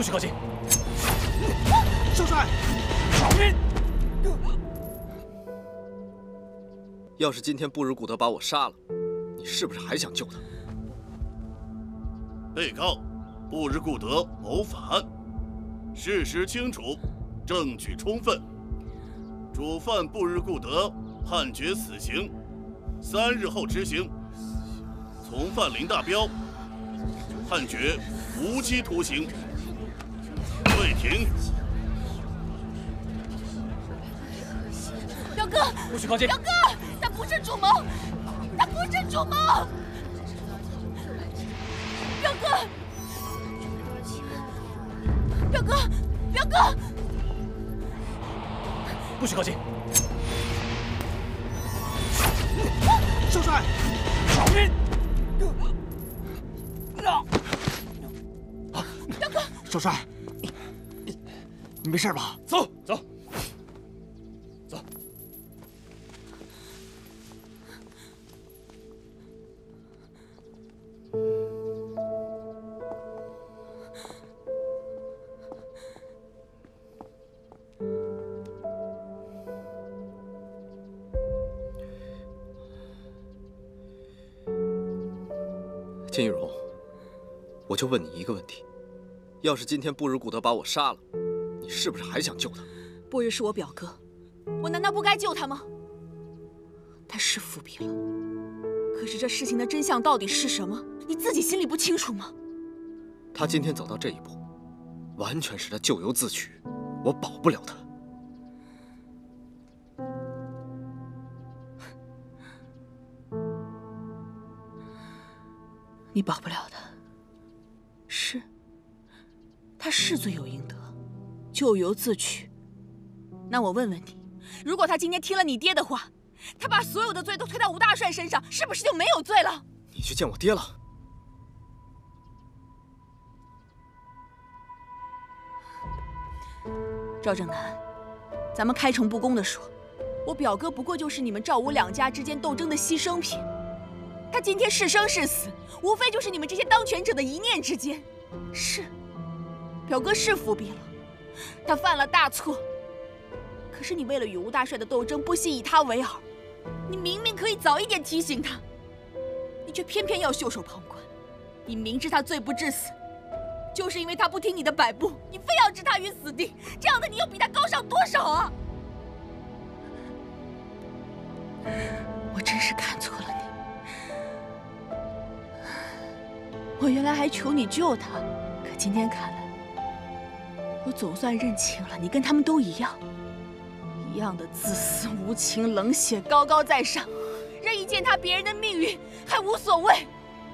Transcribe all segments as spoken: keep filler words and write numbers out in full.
许靠近！ 少帅， 要是今天布日古德把我杀了，你是不是还想救他？ 被告布日古德谋反案，事实清楚，证据充分，主犯布日古德判决死刑，三日后执行。从犯林大彪判决无期徒刑。退庭。 表哥， 不许靠近！ 表哥，他不是主谋，他不是主谋。表哥，表哥，表哥， 不许靠近！ 少帅， 表哥， 少帅，你你你没事吧？ 走走走。 金玉荣，我就问你一个问题：要是今天布日古德把我杀了，你是不是还想救他？ 布日是我表哥，我难道不该救他吗？他是复辟了，可是这事情的真相到底是什么？你自己心里不清楚吗？ 他今天走到这一步，完全是他咎由自取，我保不了他。 你保不了他，是，他是罪有应得，咎由自取。那我问问你，如果他今天听了你爹的话，他把所有的罪都推到吴大帅身上，是不是就没有罪了？ 你去见我爹了？ 赵正南，咱们开诚布公地说，我表哥不过就是你们赵吴两家之间斗争的牺牲品。他今天是生是死，无非就是你们这些当权者的一念之间。是，表哥是复辟了，他犯了大错。可是你为了与吴大帅的斗争不惜以他为饵，你明明可以早一点提醒他，你却偏偏要袖手旁观。你明知他罪不至死，就是因为他不听你的摆布，你非要置他于死地。这样的你又比他高尚多少啊？我真是看错了你。我原来还求你救他，可今天看来，我总算认清了，你跟他们都一样，一样的自私、无情、冷血、高高在上，任意践踏别人的命运还无所谓。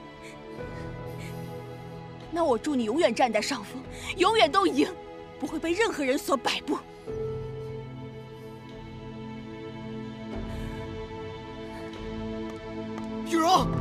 那我祝你永远站在上风，永远都赢，不会被任何人所摆布。 玉荣。